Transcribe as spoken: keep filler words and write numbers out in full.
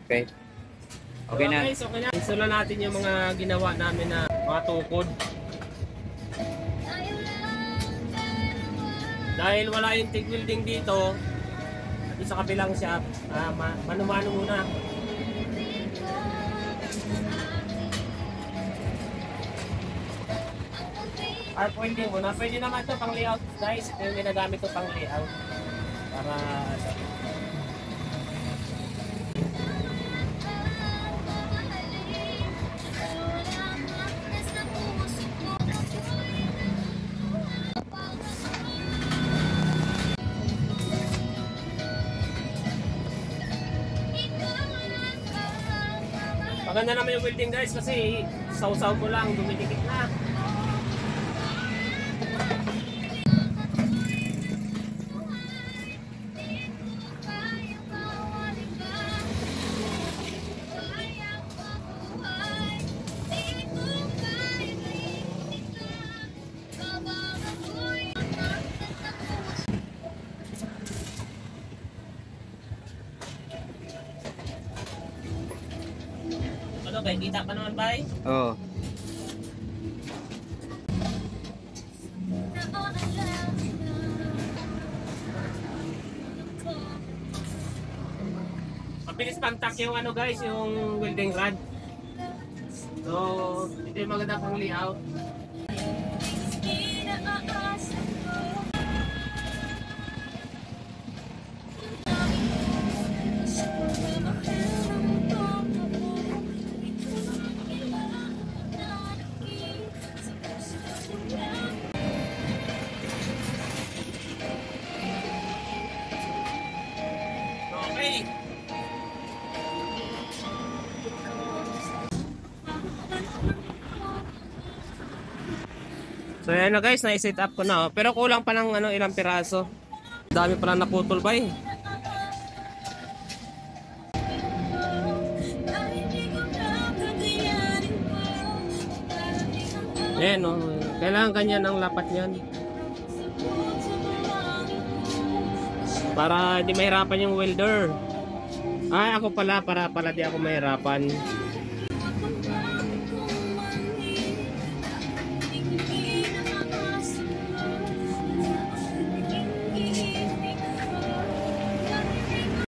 Okay. Okay na. Guys, okay na. Install natin yung mga ginawa namin na mga tukod. Dahil wala yung TIG welding dito, at sa kabilang shop, uh, mano-mano muna. Arc welding muna. Pwede naman ito pang layout guys. Ito yung ginagamit ko pang layout. Para maganda naman yung welding guys kasi sausaw mo lang, dumidikit na. Ano ba, kita pa naman ba? Oo. Mabilis pang-tack yung ano guys, yung welding rod. So, ito yung maganda pang layout. Okay. So yan na guys, na-set up ko na. Oh. Pero kulang pa ng ano, ilang piraso. Dami pa lang naputol ba eh. Ayan oh. Kailangan ganyan ang lapat niyan. Para di mahirapan yung welder. Ay ako pala, para pala di ako mahirapan.